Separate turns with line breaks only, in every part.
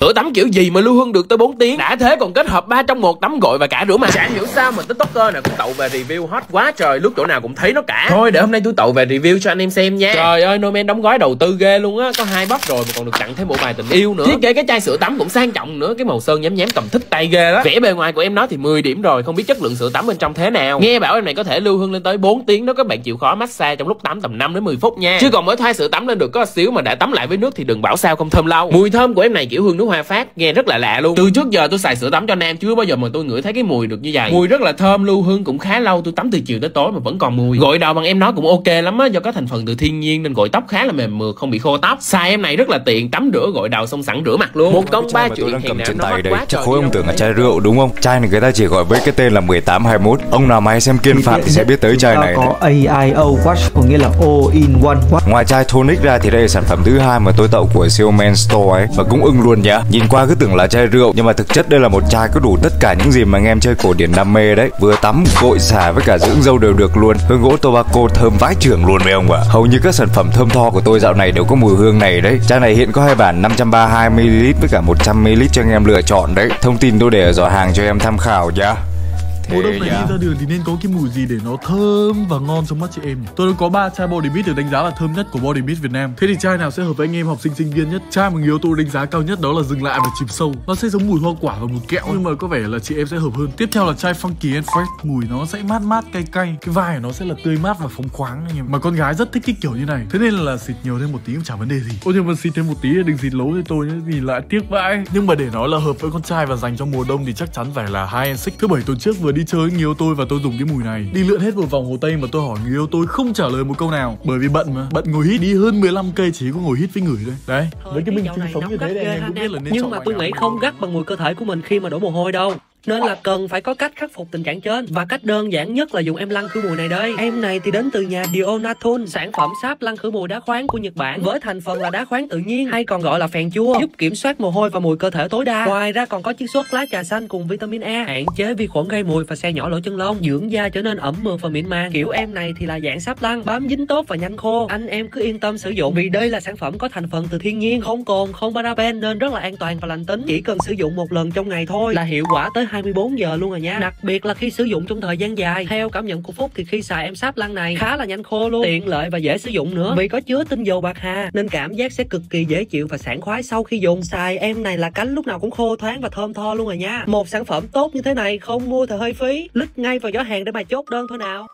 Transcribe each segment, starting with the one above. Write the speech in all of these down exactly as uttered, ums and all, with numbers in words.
Sữa tắm kiểu gì mà lưu hương được tới bốn tiếng? Đã thế còn kết hợp ba trong một, tắm gội và cả rửa mặt. Chả hiểu sao mà TikToker nào cũng tậu về review hot quá trời, lúc chỗ nào cũng thấy nó cả. Thôi để hôm nay tôi tậu về review cho anh em xem nha. Trời ơi, Nomen đóng gói đầu tư ghê luôn á, có hai bắp rồi mà còn được tặng thêm bộ bài tình yêu nữa. Thiết kế cái chai sữa tắm cũng sang trọng nữa, cái màu sơn nhém nhém cầm thích tay ghê đó. Vẻ bề ngoài của em nó thì mười điểm rồi, không biết chất lượng sữa tắm bên trong thế nào. Nghe bảo em này có thể lưu hương lên tới bốn tiếng đó, các bạn chịu khó massage trong lúc tắm tầm năm đến mười phút nha. Chứ còn mới thoa sữa tắm lên được có xíu mà đã tắm lại với nước thì đừng bảo sao không thơm lâu. Mùi thơm của em này kiểu hương nước hoa phát, nghe rất là lạ luôn. Từ trước giờ tôi xài sữa tắm cho nam chưa bao giờ mà tôi ngửi thấy cái mùi được như vậy. Mùi rất là thơm, lưu hương cũng khá lâu, tôi tắm từ chiều tới tối mà vẫn còn mùi. Gội đầu bằng em nó cũng ok lắm á, do có thành phần từ thiên nhiên nên gội tóc khá là mềm mượt, không bị khô tóc. Xài em này rất là tiện, tắm rửa gội đầu xong sẵn rửa mặt luôn. Một công ba chuyện
đang cầm
nào
trên
nó
tay
hot
đây
quá
chắc
trời
khối ông
đi
tưởng
đâu.
là chai rượu đúng không? Chai này người ta chỉ gọi với cái tên là mười tám hai mốt. Ông nào mà hay xem Kiên Phạm thì sẽ biết tới chai này.
Có a i o Watch, có nghĩa là all in one watch.
Ngoài chai tonic ra thì đây là sản phẩm thứ hai mà tôi tậu của Xiaomen Store ấy, và cũng ưng luôn nhá. Nhìn qua cứ tưởng là chai rượu nhưng mà thực chất đây là một chai có đủ tất cả những gì mà anh em chơi cổ điển đam mê đấy. Vừa tắm, gội xả với cả dưỡng râu đều được luôn. Hương gỗ tobacco thơm vãi chưởng luôn mấy ông ạ. Hầu như các sản phẩm thơm tho của tôi dạo này đều có mùi hương này đấy. Chai này hiện có hai bản năm trăm ba mươi hai mi li lít với cả một trăm mi li lít cho anh em lựa chọn đấy. Thông tin tôi để ở giỏ hàng cho em tham khảo nhá.
Mùa đông này đi ra đường thì nên có cái mùi gì để nó thơm và ngon trong mắt chị em nhỉ? Tôi đã có ba chai Body Mist được đánh giá là thơm nhất của Body Mist Việt Nam. Thế thì chai nào sẽ hợp với anh em học sinh sinh viên nhất? Chai mà yếu tố đánh giá cao nhất đó là dừng lại và chìm sâu. Nó sẽ giống mùi hoa quả và mùi kẹo nhưng mà có vẻ là chị em sẽ hợp hơn. Tiếp theo là chai Funky and Fresh, mùi nó sẽ mát mát cay cay, cái vai của nó sẽ là tươi mát và phóng khoáng anh em. Mà con gái rất thích cái kiểu như này, thế nên là xịt nhiều thêm một tí cũng chả vấn đề gì. Ôi nhưng mà xịt thêm một tí đừng xịt lố cho tôi nhé, vì lại tiếc vãi. Nhưng mà để nói là hợp với con trai và dành cho mùa đông thì chắc chắn phải là High and Sick. Thứ bảy tuần trước vừa đi chơi người yêu tôi và tôi dùng cái mùi này đi lượn hết một vòng Hồ Tây mà tôi hỏi người yêu tôi không trả lời một câu nào, bởi vì bận mà bận ngồi hít, đi hơn mười lăm cây chỉ có ngồi hít với người thôi đấy. Với cái minh chứng sống như thế này anh em cũng biết là nên
nhưng
chọn
mà tôi nghĩ không gắt bằng mùi cơ thể của mình khi mà đổ mồ hôi đâu, nên là cần phải có cách khắc phục tình trạng trên, và cách đơn giản nhất là dùng em lăn khử mùi này đây. Em này thì đến từ nhà Dionatun, sản phẩm sáp lăn khử mùi đá khoáng của Nhật Bản, với thành phần là đá khoáng tự nhiên hay còn gọi là phèn chua, giúp kiểm soát mồ hôi và mùi cơ thể tối đa. Ngoài ra còn có chiết xuất lá trà xanh cùng vitamin E, hạn chế vi khuẩn gây mùi và xe nhỏ lỗ chân lông, dưỡng da trở nên ẩm mượt và mịn màng. Kiểu em này thì là dạng sáp lăn, bám dính tốt và nhanh khô. Anh em cứ yên tâm sử dụng vì đây là sản phẩm có thành phần từ thiên nhiên, không cồn, không paraben nên rất là an toàn và lành tính. Chỉ cần sử dụng một lần trong ngày thôi là hiệu quả tới hai mươi bốn giờ luôn rồi nha. Đặc biệt là khi sử dụng trong thời gian dài. Theo cảm nhận của Phúc thì khi xài em sáp lăn này khá là nhanh khô luôn, tiện lợi và dễ sử dụng nữa. Vì có chứa tinh dầu bạc hà nên cảm giác sẽ cực kỳ dễ chịu và sảng khoái sau khi dùng. Xài em này là cánh lúc nào cũng khô thoáng và thơm tho luôn rồi nha. Một sản phẩm tốt như thế này không mua thì hơi phí. Lít ngay vào giỏ hàng để mà chốt đơn thôi nào.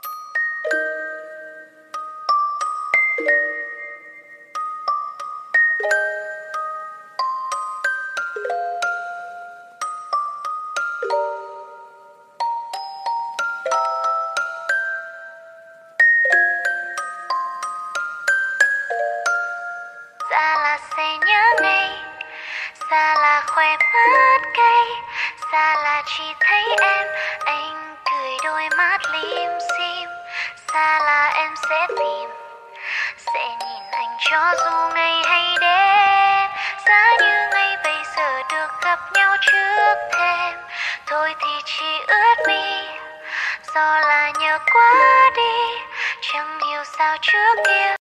Xa là sẽ nhớ ngay, xa là khoe mắt cay, xa là chỉ thấy em, anh cười đôi mắt lim dim. Xa là em sẽ tìm, sẽ nhìn anh cho dù ngày hay đêm. Giá như ngày bây giờ được gặp nhau trước thêm, thôi thì chỉ ướt mi, do là nhớ quá đi, chẳng hiểu sao trước kia.